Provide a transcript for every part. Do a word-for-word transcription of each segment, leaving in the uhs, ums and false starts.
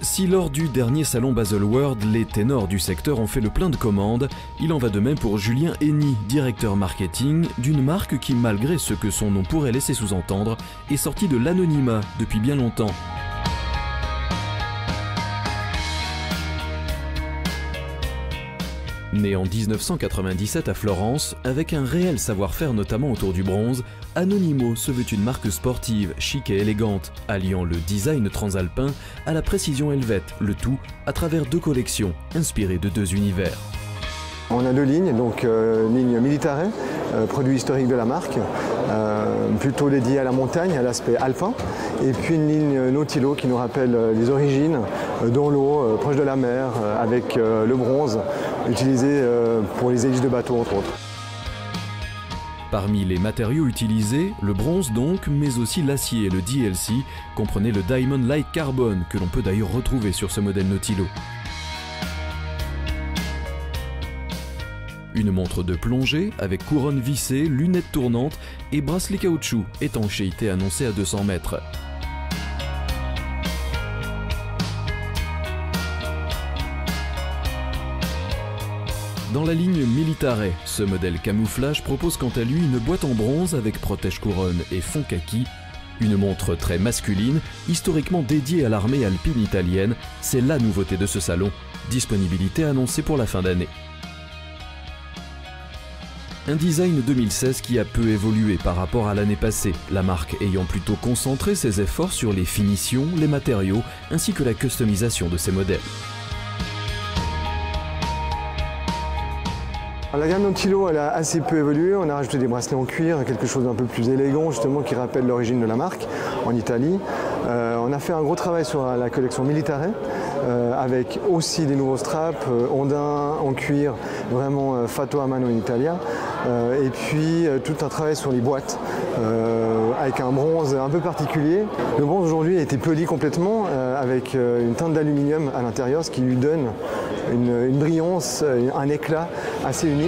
Si lors du dernier salon Baselworld, les ténors du secteur ont fait le plein de commandes, il en va de même pour Julien Henny, directeur marketing d'une marque qui, malgré ce que son nom pourrait laisser sous-entendre, est sortie de l'anonymat depuis bien longtemps. Né en mille neuf cent quatre-vingt-dix-sept à Florence, avec un réel savoir-faire notamment autour du bronze, Anonymo se veut une marque sportive, chic et élégante, alliant le design transalpin à la précision helvète, le tout à travers deux collections, inspirées de deux univers. On a deux lignes, donc euh, une ligne Militare, euh, produit historique de la marque, euh, plutôt dédiée à la montagne, à l'aspect alpin, et puis une ligne Nautilo qui nous rappelle euh, les origines, euh, dans l'eau, euh, proche de la mer, euh, avec euh, le bronze, utilisé euh, pour les hélices de bateaux entre autres. Parmi les matériaux utilisés, le bronze donc, mais aussi l'acier et le D L C, comprenez le Diamond Light Carbon, que l'on peut d'ailleurs retrouver sur ce modèle Nautilo. Une montre de plongée avec couronne vissée, lunettes tournantes et bracelet caoutchouc, étanchéité annoncée à deux cents mètres. Dans la ligne Militare, ce modèle camouflage propose quant à lui une boîte en bronze avec protège-couronne et fond kaki. Une montre très masculine, historiquement dédiée à l'armée alpine italienne, c'est la nouveauté de ce salon. Disponibilité annoncée pour la fin d'année. Un design deux mille seize qui a peu évolué par rapport à l'année passée, la marque ayant plutôt concentré ses efforts sur les finitions, les matériaux ainsi que la customisation de ses modèles. La gamme Nautilo, elle a assez peu évolué, on a rajouté des bracelets en cuir, quelque chose d'un peu plus élégant justement qui rappelle l'origine de la marque en Italie. Euh, on a fait un gros travail sur la collection Militare euh, avec aussi des nouveaux straps, euh, ondins en cuir, vraiment euh, fatto a mano in Italia. Euh, et puis euh, tout un travail sur les boîtes euh, avec un bronze un peu particulier. Le bronze aujourd'hui a été poli complètement euh, avec euh, une teinte d'aluminium à l'intérieur, ce qui lui donne une, une brillance, un éclat assez unique.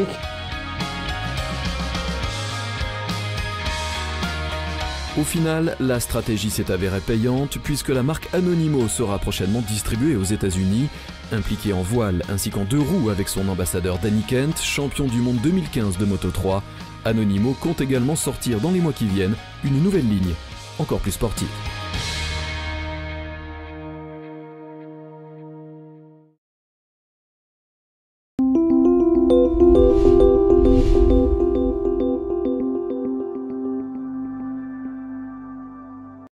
Au final, la stratégie s'est avérée payante puisque la marque Anonymo sera prochainement distribuée aux États-Unis, impliquée en voile ainsi qu'en deux roues avec son ambassadeur Danny Kent, champion du monde deux mille quinze de Moto trois. Anonymo compte également sortir dans les mois qui viennent une nouvelle ligne, encore plus sportive.